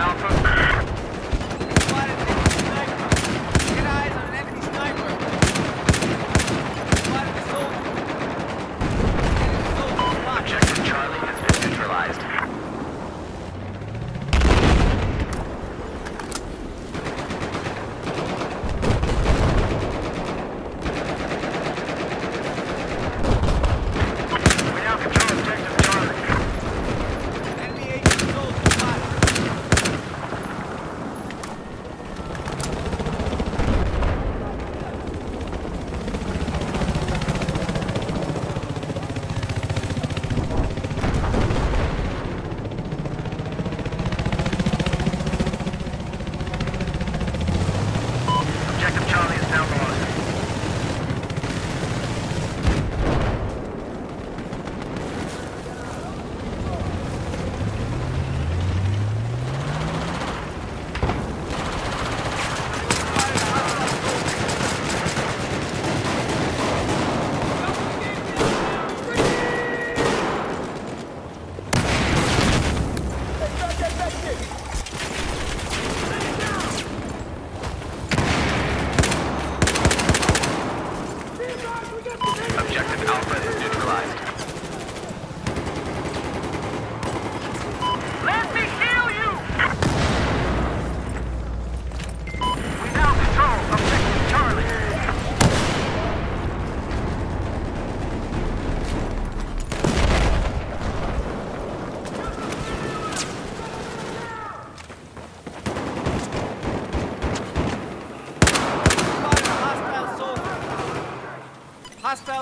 Hostiles.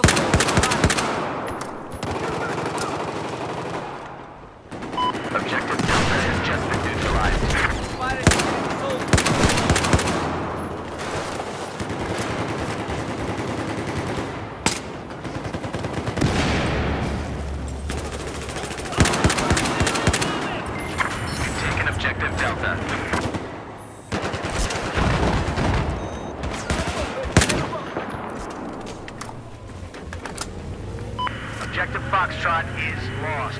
Objective Delta has just been neutralized. Spotted soldier. Taken objective Delta. Objective Foxtrot is lost.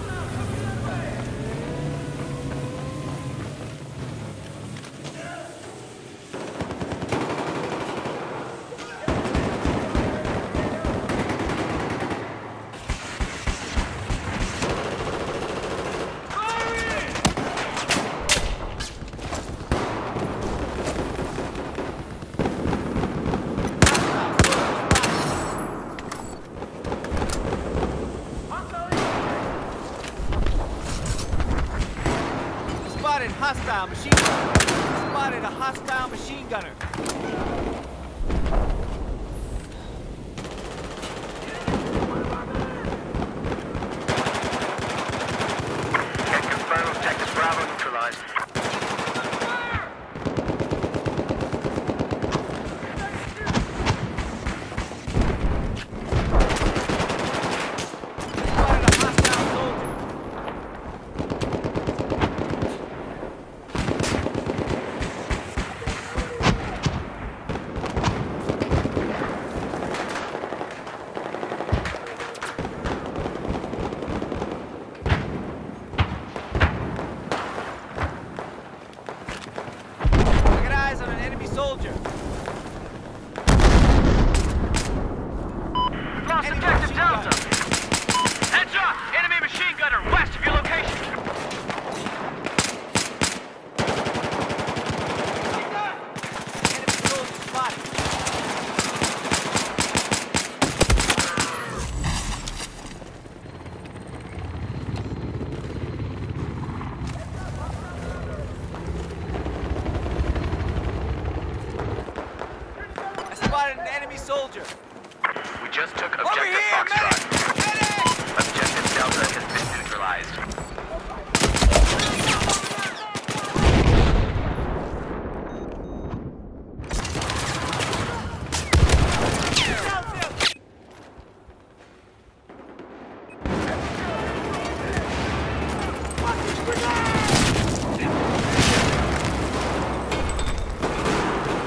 Spotted hostile machine gunner. Spotted a hostile machine gunner. Can confirm objective Bravo neutralized. Spotted a hostile soldier. Get eyes on an enemy soldier. We've lost Enemy objective machine Delta. gunner. Heads up! Enemy machine gunner west of your location. Enemy soldier spotted. I spotted an enemy soldier. We just took Over objective here, Foxtrot. medic! Medic! Objective Delta has been neutralized.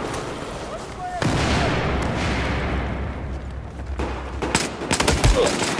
Ugh.